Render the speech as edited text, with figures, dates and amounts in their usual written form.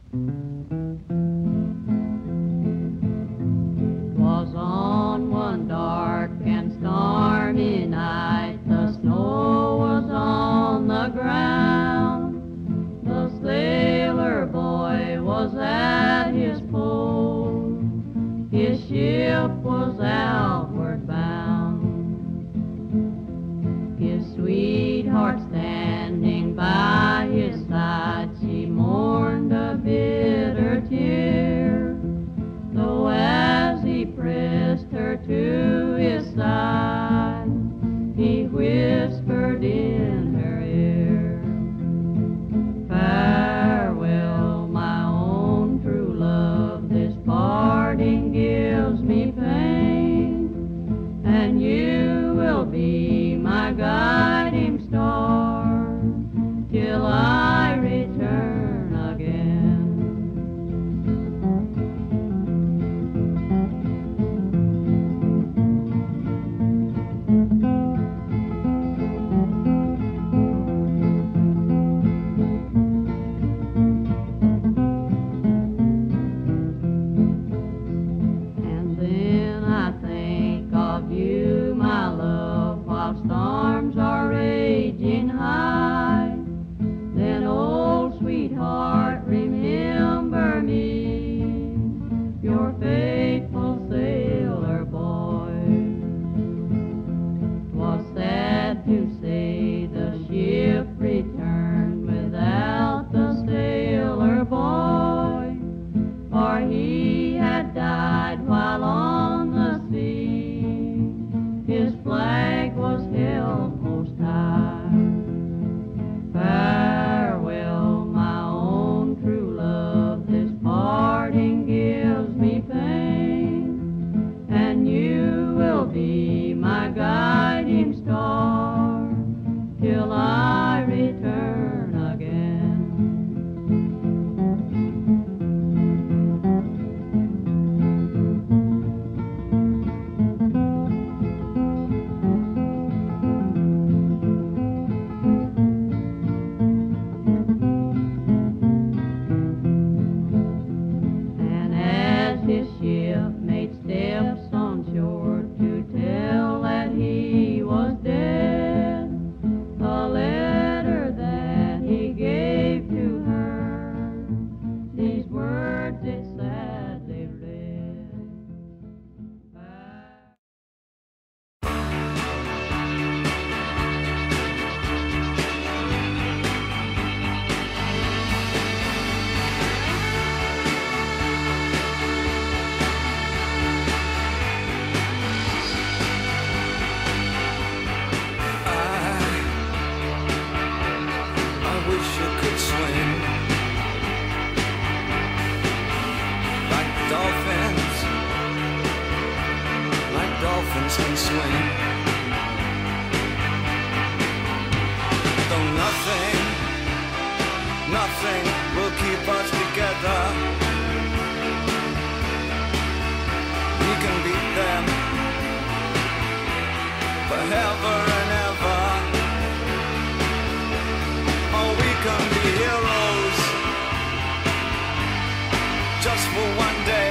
'Twas on one dark and stormy night, the snow was on the ground. The sailor boy was at his post, his ship was outward bound. His sweetheart standing by his side, she mourned a bitter tear, though as he pressed her to his side, he whispered in her ear, "Farewell, my own true love, this parting gives me pain, and you will be my guiding star till I return again." And then I think of you, my love, while storms are raging high. Then, old sweetheart, remember me, your faithful sailor boy. 'Twas sad to say the ship returned without the sailor boy, for he had died while on the sea. His flag was held most high. Farewell, my own true love, this parting gives me pain, and you will be my guiding star till I return again. And as his ship made steps on shore to tell that he was dead, a letter that he gave to her, these words it sadly read. I wish you could swim like dolphins can swim. Though nothing will keep us together. We can beat them forever and ever. Oh, we can be heroes just for one day.